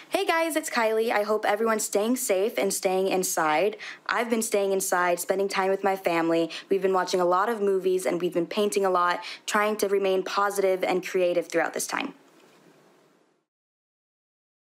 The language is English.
Hey guys, it's Kylie. I hope everyone's staying safe and staying inside. I've been staying inside, spending time with my family. We've been watching a lot of movies and we've been painting a lot, trying to remain positive and creative throughout this time.